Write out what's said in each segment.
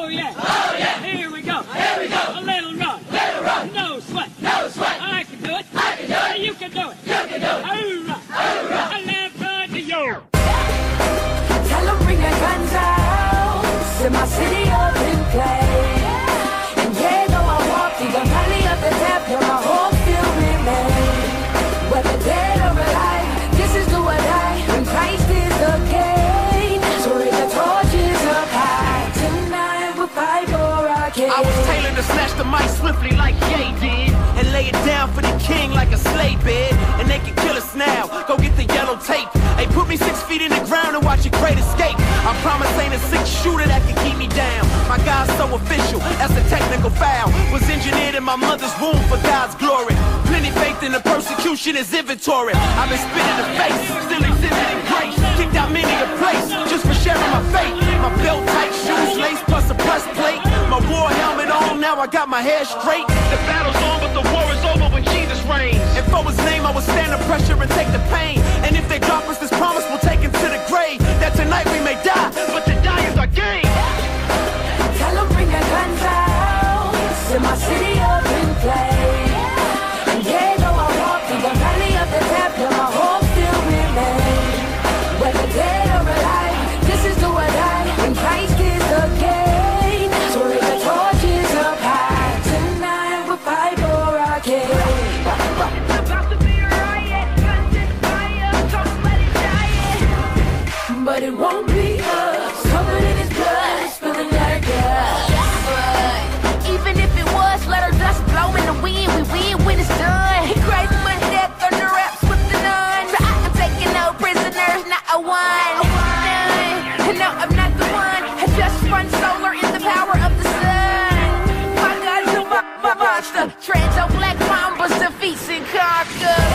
yeah. Oh, yeah. Here we go. Here we go. A little run. Little run. No sweat. No sweat. I can do it. I can do it. You can do it. You can do it. Ooorah. Ooorah. I left hand to you. Tell them bring their guns out. Set my city up in play. And yeah, though I walk through the valley of the death, my hope still remains. Whether dead or alive, this is do or die. When Christ is the gain. So raise the torches up high. Tonight we'll fight for our king. I was tailored to snatch the mic swiftly like Ye did, and lay it down for the king like a sleigh bed. And they can kill us now. Go get the yellow tape. Hey, put me 6 feet in the ground and watch a great escape. I promise ain't a 6-shooter that can keep me down. My God's so official, that's a technical foul. Was engineered in my mother's womb for God's glory. Plenty faith in the persecution is inventory. I've been spit in the face, still exhibiting grace. Kicked out many a place, just for sharing my faith. My belt tight shoes, lace plus a breastplate. My war helmet on, now I got my hair straight. The battle's on, but the war is over when Jesus reigns. And for his name, I will stand the pressure and take the pain. And if they drop us this promise, we'll take him to the grave. That tonight we may die, but to die is our game. Tell them bring their guns out. Set my city up in play. And yeah, though I walk through the valley of the death, my hope still remains. Whether dead or alive, this is do or die. When Christ is the gain. So raise the torches up high. Tonight we'll fight for our king. It's about to be a riot. Guns and fire. Don't let it die. But it won't be us. Covered in his blood, spilling like us. But even if it was, let our dust blow in the wind. We win when it's done. He cries for death under wraps with the nuns. I am taking no prisoners, not a one. None. No, I'm not the one. I just run solar in the power of the sun. My God's a monster. Treads on black mambas, defeats and conquers.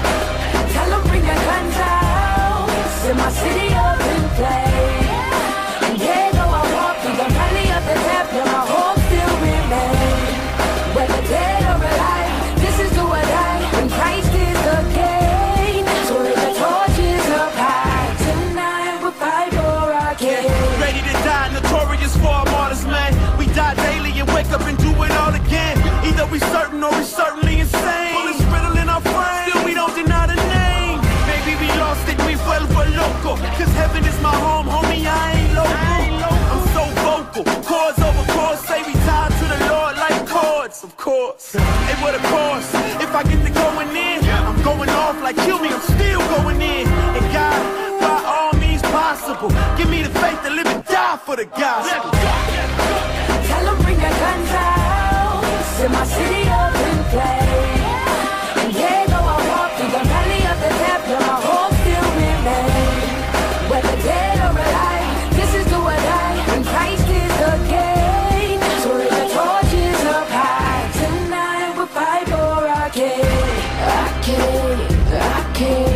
Tell them bring their guns out. Set my city up in play. And yeah, though I walk through the valley of the death, my hope still remains. Whether dead or alive, this is do or die. When Christ is the gain. So raise the torches up high. Tonight we'll fight for our king. Ready to die, notorious for our martyrs, man. We die daily and wake up and do it all again. Either we certain or we certainly insane. Bullets riddling our frames, still we don't deny the name. Maybe we lost it, we vuelvo loco. Cause heaven is my home, homie, I ain't local. I'm so vocal, chords over chords, say we tied to the Lord like chords, of course. Hey, what a course, if I get to going in, I'm going off like kill me, I'm still going in. And God, by all means possible, give me the faith to live and die for the gospel. Tell them bring their guns out. Set my city up in play. And yeah, though I walk through the valley of the death, my hope still remains. Whether dead or alive, this is do or die. When Christ is the gain. So raise the torches up high. Tonight we'll fight for our king. Our king, our king.